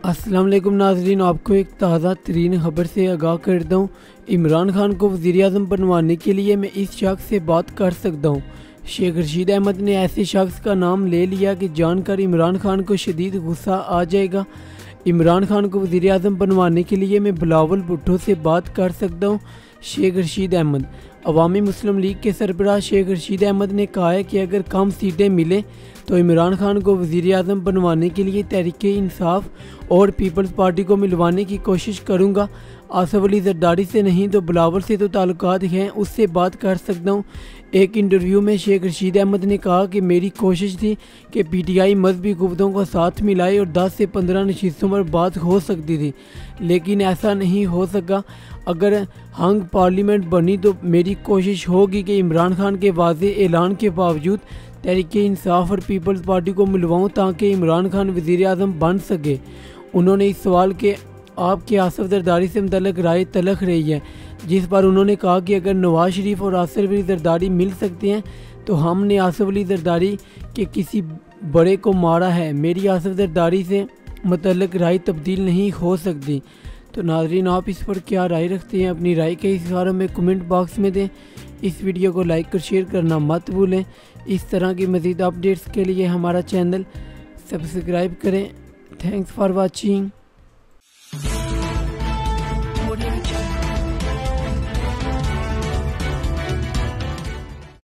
अस्सलाम वालेकुम नाज़रीन, आपको एक ताज़ा तरीन खबर से आगाह करता हूँ। इमरान खान को वज़ीर-ए-आज़म बनवाने के लिए मैं इस शख्स से बात कर सकता हूँ। शेख रशीद अहमद ने ऐसे शख्स का नाम ले लिया कि जानकर इमरान खान को शदीद गुस्सा आ जाएगा। इमरान खान को वज़ीर-ए-आज़म बनवाने के लिए मैं बिलावल भुट्टो से बात कर सकता हूँ। शेख रशीद अहमद अवामी मुस्लिम लीग के सरबराह शेख रशीद अहमद ने कहा है कि अगर कम सीटें मिलें तो इमरान खान को वज़ीर-ए-आज़म बनवाने के लिए तहरीक-ए-इंसाफ और पीपल्स पार्टी को मिलवाने की कोशिश करूँगा। आसफ अली जरदारी से नहीं तो बिलावल से तो ताल्लुकात हैं, उससे बात कर सकता हूँ। एक इंटरव्यू में शेख रशीद अहमद ने कहा कि मेरी कोशिश थी कि पीटीआई मजहबी कुव्वतों को साथ मिलाए और 10 से 15 नशिस्तों पर बात हो सकती थी, लेकिन ऐसा नहीं हो सका। अगर हंग पार्लियामेंट बनी तो मेरी कोशिश होगी कि इमरान खान के वाज़े ऐलान के बावजूद तहरीक-ए-इंसाफ और पीपल्स पार्टी को मिलवाऊँ ताकि इमरान खान वज़ीर-ए-आज़म बन सके। उन्होंने इस सवाल के आपके आसफ जरदारी से मुतल्लिक़ राय तलख रही है, जिस पर उन्होंने कहा कि अगर नवाज शरीफ और आसफ अली जरदारी मिल सकते हैं तो हमने आसफ अली जरदारी के किसी बड़े को मारा है। मेरी आसफ जरदारी से मुतल्लिक़ राय तब्दील नहीं हो सकती। तो नाज़रीन, आप इस पर क्या राय रखते हैं? अपनी राय के इस बारे में कमेंट बॉक्स में दें। इस वीडियो को लाइक और शेयर करना मत भूलें। इस तरह की मज़ीद अपडेट्स के लिए हमारा चैनल सब्सक्राइब करें। Thanks for watching.